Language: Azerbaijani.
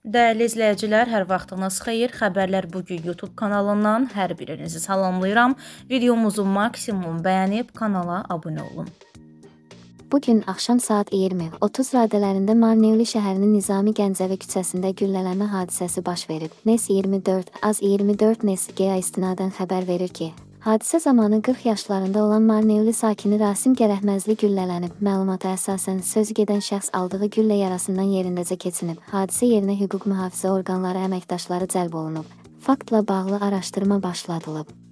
Dəyərli izləyicilər, hər vaxtınız xeyir. Xəbərlər bugün YouTube kanalından hər birinizi salamlayıram. Videomuzu maksimum bəyənib kanala abunə olun. Bugün axşam saat 20:30 radələrində Marnevli şəhərinin Nizami Gəncəvi küçəsində güllələnmə hadisəsi baş verib. NES 24, AZ24 NES-GA istinadən xəbər verir ki, hadisə zamanı 40 yaşlarında olan Marnevli sakini Rasim Gərəhməzli güllələnib. Məlumata əsasən sözügedən şəxs aldığı güllə yarasından yerindəcə keçinib. Hadisə yerinə hüquq mühafizə orqanları əməkdaşları cəlb olunub. Faktla bağlı araşdırma başladılıb.